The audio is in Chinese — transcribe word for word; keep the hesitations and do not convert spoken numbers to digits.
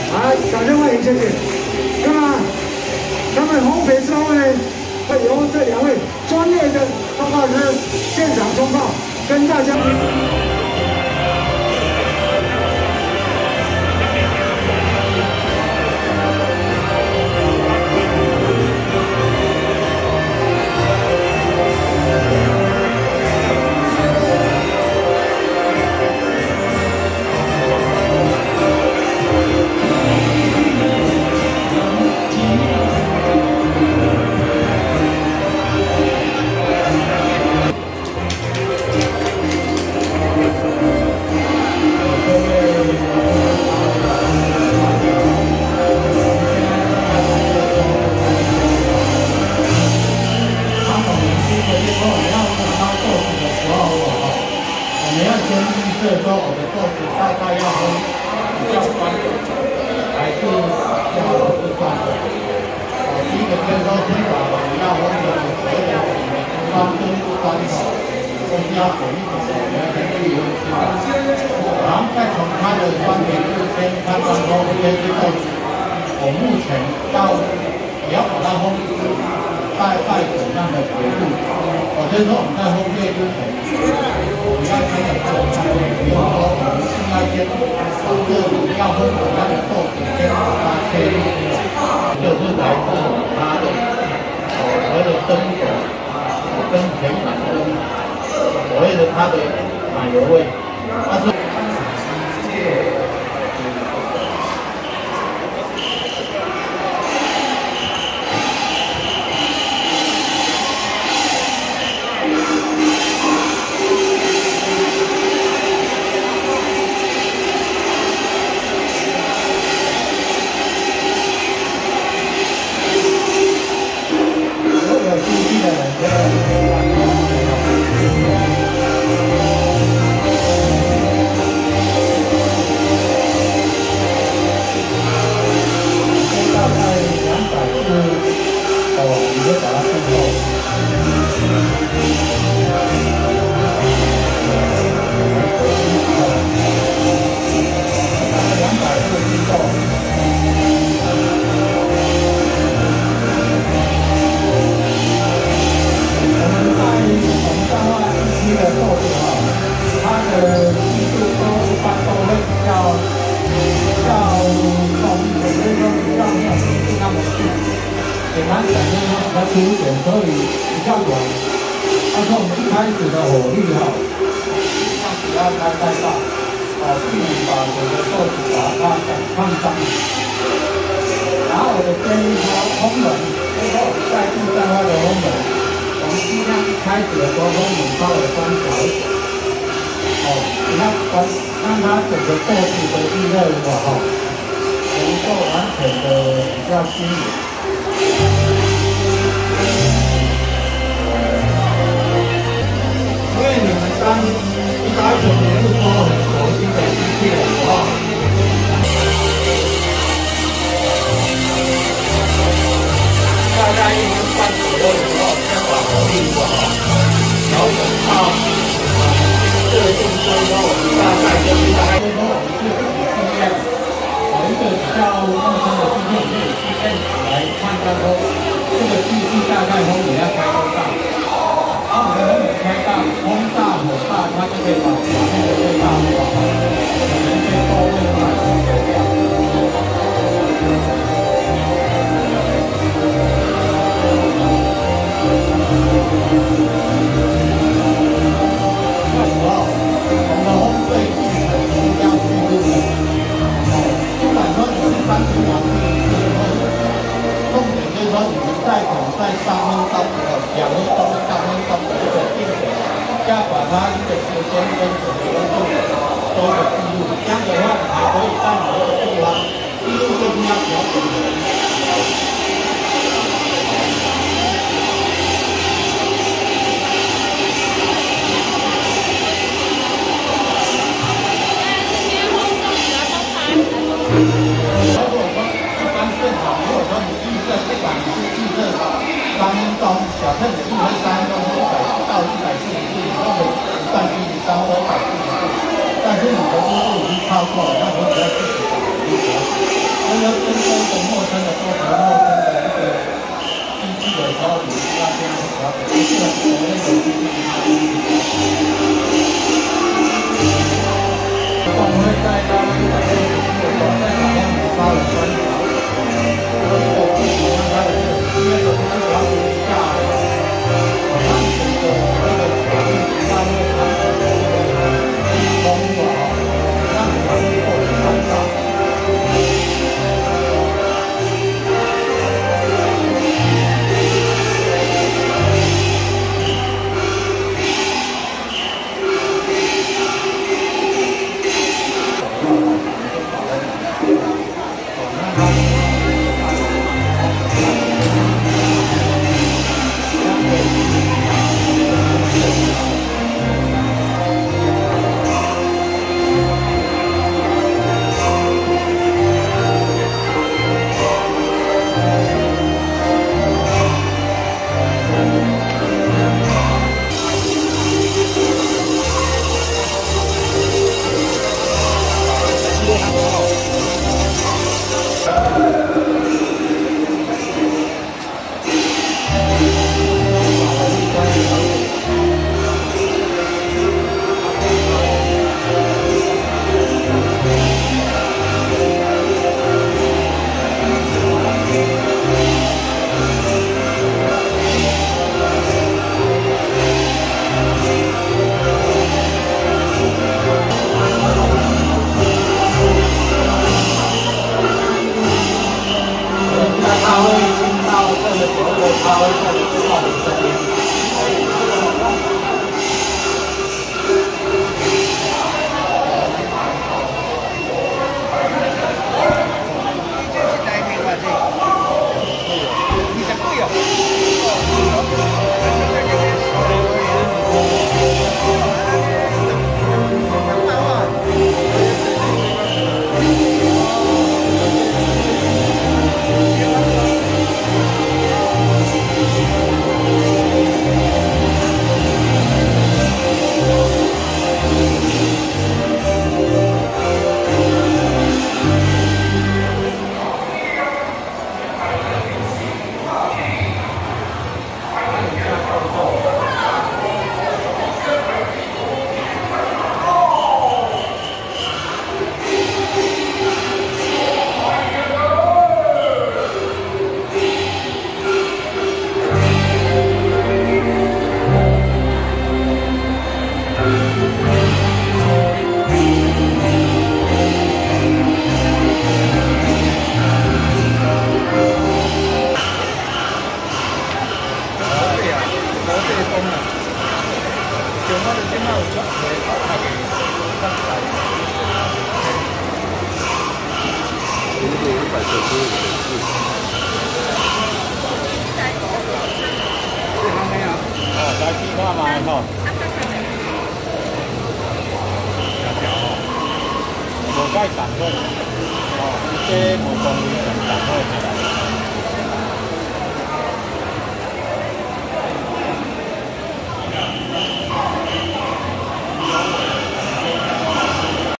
来，掌声欢迎，谢谢。那么，那么烘焙之后呢，会由这两位专业的烘焙师现场冲泡，跟大家。 然后再从它的酸甜度先判断说这支豆子，我目前要也要把它烘带带怎样的维度？我就是说我们在烘焙之前，我们要先有这种概念，比如说我们是要先把这要烘怎样的豆子先把它切入，就是来自它的所谓的生熟跟甜感的，所谓的它的奶油味，它是。 简单讲就是说比较粗一点，所以比较软。但是我们一开始的火力哈，它不要开太大，哦，避免把整个豆子把它烫伤。然后我的建议说，烘冷，就是说我们在地在外的烘冷，我们尽量一开始的时候烘冷稍微关小一点，哦，不要关，让它整个豆子的预热的哈，能够完全的比较均匀。 因为你们当一开始也是说很熟悉的机器人啊，大概一分半左右的时候，先把火力做好，然后等到热度之后，我们大概就是大概就是说我们自己经验，有一个比较陌生的经验，可以去验来判断说这个机器大概风也要开多大。 当我们的火开大、风大、火大，它就可以把表面的味道做好，可能对豆味把它改掉。那时候我们的烘焙进程一定要记录的，哦，不管说你是三十秒、四十分钟，重点就是说你们在可能在三分钟、呃两分钟、三分钟的这个定点。 要把它一个时间跟整个温度都有记录，这样的话你还可以在某一个地方记录这边要调整。如果说一般现场，如果说你预设，不管你是预设三分钟，假设你预设三分钟，一百到一百四十度，你认为一半一十三或一百四十度，但是你的温度已经超过了，那你只要自己把温度调。 要针对一个陌生的过程、陌生的一个机器的时候，你需要这样调整，不是所谓的机器它一直调整。我们会在高温的热水或者在打量你烧的酸潮，然后我们让它的热，因为我们是调整一下，好像整个那个调整一下那个汤的那个风啊，让汤过得干燥。 无解散分，哦，这无讲理上大。